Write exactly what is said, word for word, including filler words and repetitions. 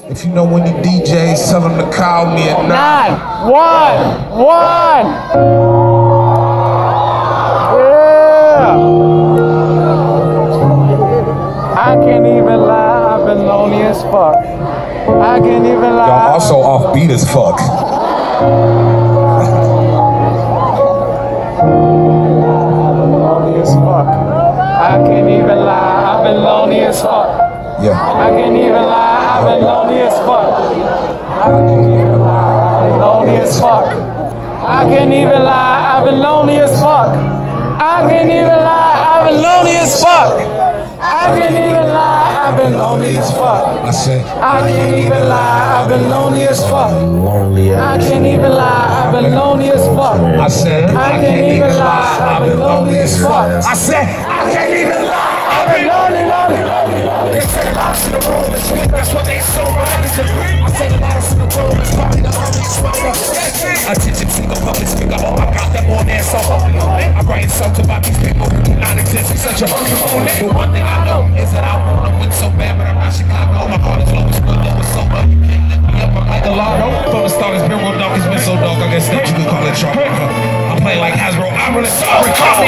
If you know when you D Js, tell them to call me at nine. Nine, one, one. Yeah. I can't even lie, I've been lonely as fuck. I can't even lie. Y'all also offbeat as fuck. Lonely as fuck. I can't even lie, I've been lonely as fuck. Yeah. I can't even lie, I've been lonely as fuck. I can't even lie, I've been lonely as fuck. I can't even lie, I've been lonely as fuck. I can't even lie, I've been lonely as fuck. I can't even lie, I've been lonely as fuck. I said, I can't even lie, I've been lonely as fuck. I can't even lie, I've been lonely as fuck. I said, I can't even lie, I've been lonely as fuck. I said, I can't even lie, I've been lonely, lonely, lonely, lonely. They say the loudest in the room is me, that's what they so right is agree. I say the loudest in the room is probably the hungriest fucker. Attention, single public speaker, oh, I got them on there, so hopefully I write songs about these people who do not exist. It's such a hungry moment. But one thing I know is that I wanna win so bad, but I'm not Chicago. My heart is low, it's good, though it's sober. You can't lift me up, I'm like a lotto. From the start, it's been real dark, it's been so dark, I guess that you could call it sharp. I play like Hasbro, I'm really sorry.